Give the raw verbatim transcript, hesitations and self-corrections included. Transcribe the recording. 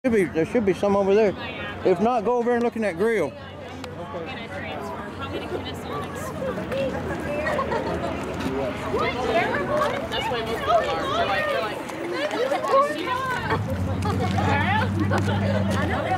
Should be, there should be some over there. If not, go over there and look in that grill. Okay. That's why most people are. They're like, they're like.